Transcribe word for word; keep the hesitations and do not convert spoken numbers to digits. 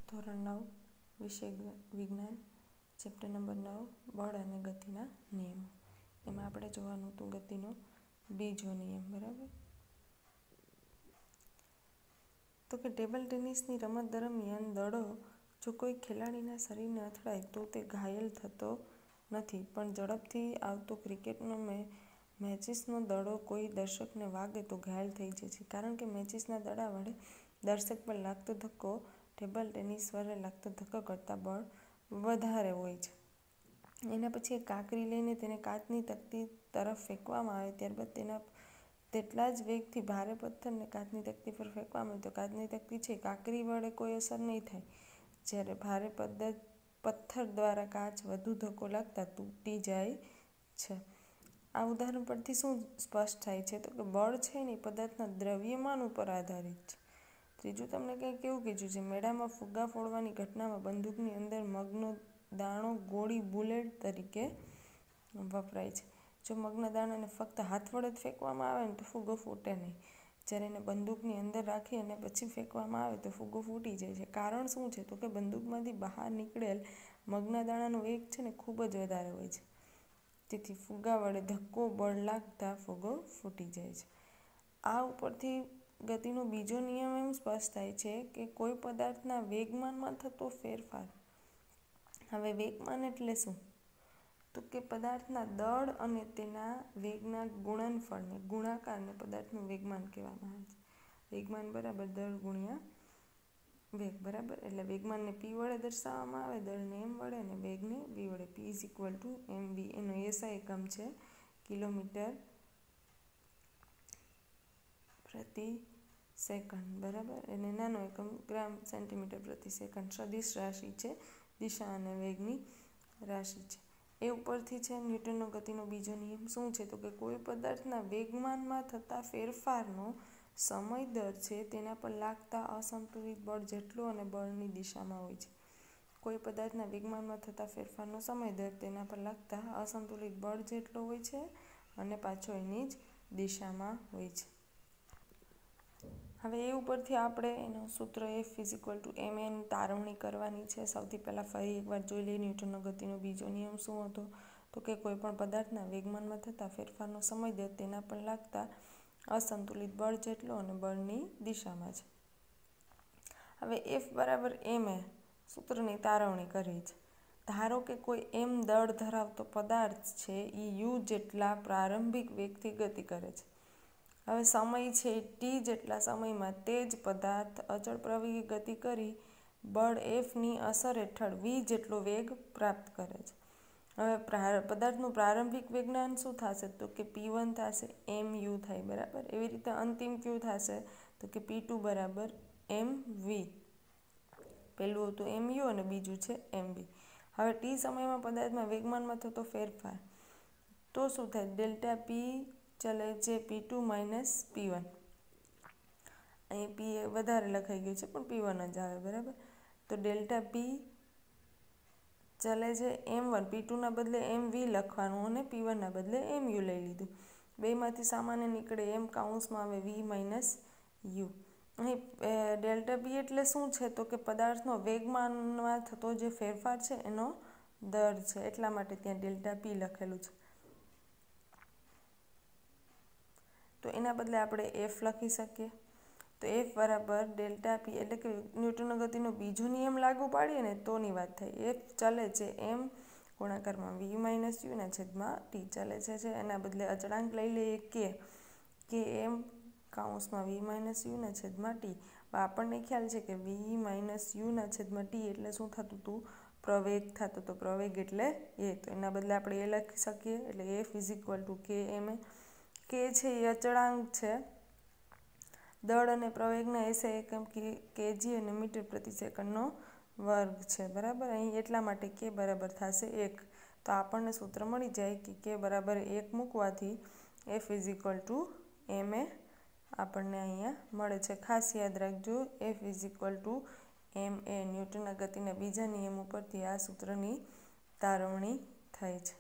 ધોરણ નવ વિષય વિજ્ઞાન ચેપ્ટર નંબર નવ બળ અને ગતિના નિયમો. એમાં આપણે જોવાનું હતું ગતિનો બીજો નિયમ. બરાબર, તો કે ટેબલ ટેનિસની રમત દરમિયાન દડો જો કોઈ ખેલાડીના શરીરને અથડાય તો તે ઘાયલ થતો નથી, પણ ઝડપથી આવતો ક્રિકેટનો મે મેચિસનો દડો કોઈ દર્શકને વાગે તો ઘાયલ થઈ જાય છે, કારણ કે મેચિસના દડા વડે દર્શક પર લાગતો ધક્કો ટેબલ ટેનિસ વડે લાગતો ધક્કો કરતાં બળ વધારે હોય છે. એના પછી એક કાંકરી લઈને તેને કાચની તકતી તરફ ફેંકવામાં આવે, ત્યારબાદ તેના તેટલા જ વેગથી ભારે પથ્થરને કાચની તકતી પર ફેંકવામાં આવે તો કાચની તકતી છે કાંકરી વડે કોઈ અસર નહીં થાય, જ્યારે ભારે પદ્ધત પથ્થર દ્વારા કાચ વધુ ધક્કો લાગતા તૂટી જાય છે. આ ઉદાહરણ પરથી શું સ્પષ્ટ થાય છે? તો કે બળ છે ને પદાર્થના દ્રવ્યમાન ઉપર આધારિત છે. ત્રીજું તમને કંઈક કેવું કીધું છે, મેળામાં ફુગ્ગા ફોડવાની ઘટનામાં બંદૂકની અંદર મગનો દાણો ગોળી બુલેટ તરીકે વપરાય છે. જો મગના દાણાને ફક્ત હાથ વડે જ ફેંકવામાં આવે ને તો ફુગ્ગો ફૂટે નહીં, જ્યારે એને બંદૂકની અંદર રાખી અને પછી ફેંકવામાં આવે તો ફુગ્ગો ફૂટી જાય છે. કારણ શું છે? તો કે બંદૂકમાંથી બહાર નીકળેલ મગના દાણાનો વેગ છે ને ખૂબ જ વધારે હોય છે, તેથી ફુગ્ગા વડે ધક્કો બળ લાગતા ફુગ્ગો ફૂટી જાય છે. આ ઉપરથી ગતિનો બીજો નિયમ એમ સ્પષ્ટ થાય છે કે કોઈ પદાર્થના વેગમાનમાં થતો ફેરફાર. હવે વેગમાન એટલે શું? તો કે પદાર્થના દળ અને તેના વેગના ગુણનફળને ગુણાકારને પદાર્થનું વેગમાન કહેવામાં આવે છે. વેગમાન બરાબર દળ ગુણ્યા વેગ. બરાબર, એટલે વેગમાનને પી વડે દર્શાવવામાં આવે, દળને એમ વડે અને વેગને વી વડે. P is equal to M V. એનો એસઆઈ એકમ છે કિલોમીટર પ્રતિ સેકન્ડ. બરાબર, એને નાનો એકમ ગ્રામ સેન્ટીમીટર પ્રતિ સેકન્ડ. સદિશ રાશિ છે, દિશા અને વેગની રાશિ છે. એ ઉપરથી છે ન્યૂટનનો ગતિનો બીજો નિયમ શું છે? તો કે કોઈ પદાર્થના વેગમાનમાં થતા ફેરફારનો સમય દર છે તેના પર લાગતા અસંતુલિત બળ જેટલો અને બળની દિશામાં હોય છે. કોઈ પદાર્થના વેગમાનમાં થતા ફેરફારનો સમય દર તેના પર લાગતા અસંતુલિત બળ જેટલો હોય છે અને પાછો એની જ દિશામાં હોય છે. હવે એ ઉપરથી આપણે એનો સૂત્ર F is equal to M N તારવણી કરવાની છે. સૌથી પહેલાં ફરી એકવાર જોઈ લઈએ ન્યૂટનનો ગતિનો બીજો નિયમ શું હતો? તો કે કોઈ પણ પદાર્થના વેગમાનમાં થતા ફેરફારનો સમય દર તેના પર લાગતા અસંતુલિત બળ જેટલો અને બળની દિશામાં છે. હવે એફ બરાબર એમ એ સૂત્રની તારવણી કરી છે. ધારો કે કોઈ એમ દળ ધરાવતો પદાર્થ છે એ યુ જેટલા પ્રારંભિક વેગથી ગતિ કરે છે. હવે સમય છે ટી જેટલા સમયમાં તે જ પદાર્થ અચળ પ્રવેગી ગતિ કરી બળ એફની અસર હેઠળ વી જેટલો વેગ પ્રાપ્ત કરે છે. હવે પદાર્થનું પ્રારંભિક વેગમાન શું થશે? તો કે પી વન થશે, એમ યુ થાય. બરાબર, એવી રીતે અંતિમ ક્યુ થશે તો કે પી ટુ બરાબર એમ વી. પહેલું હતું એમ યુ અને બીજું છે એમ વી. હવે ટી સમયમાં પદાર્થમાં વેગમાનમાં થતો ફેરફાર તો શું થાય? ડેલ્ટા પી ચલે છે P two minus P one. અહીં પી વધારે લખાઈ ગયું છે પણ પી વન જ આવે. બરાબર, તો ડેલ્ટા પી ચલે છે એમ વન. પી ટુના બદલે એમ વી લખવાનું અને પી વનના બદલે એમ યુ લઈ લીધું. બેમાંથી સામાન્ય નીકળે એમ કાઉન્સમાં આવે વી માઇનસ યુ. અહીં ડેલ્ટા પી એટલે શું છે? તો કે પદાર્થનો વેગમાનમાં થતો જે ફેરફાર છે એનો દર છે, એટલા માટે ત્યાં ડેલ્ટા પી લખેલું છે. તો એના બદલે આપણે એફ લખી શકીએ. તો એફ બરાબર ડેલ્ટા પી એટલે કે ન્યૂટનનો ગતિનો બીજો નિયમ લાગુ પાડીએ ને તોની વાત થાય. એફ ચાલે છે એમ ગુણાકારમાં વી માઇનસ યુના છેદમાં ટી ચાલે છે છે એના બદલે અચળાંક લઈ લઈએ કે કે એમ કાઉન્સમાં વી માઇનસ યુના છેદમાં ટી. આપણને ખ્યાલ છે કે વી માઇનસ યુના છેદમાં ટી એટલે શું થતું હતું? પ્રવેગ થતો હતો. પ્રવેગ એટલે એ, તો એના બદલે આપણે એ લખી શકીએ. એટલે એફ ઇઝ ઇક્વલ ટુ કે એમ એ. કે છે એ અચળાંક છે, દળ અને પ્રવેગના એસઆઈ એકમ કેજી અને મીટર પ્રતિ સેકન્ડનો વર્ગ છે. બરાબર, અહીં એટલા માટે કે બરાબર થશે એક. તો આપણને સૂત્ર મળી જાય કે કે બરાબર એક મૂકવાથી F is equal to M A આપણને અહીંયા મળે છે. ખાસ યાદ રાખજો, F is equal to M A ન્યૂટનના ગતિના બીજા નિયમ ઉપરથી આ સૂત્રની તારવણી થાય છે.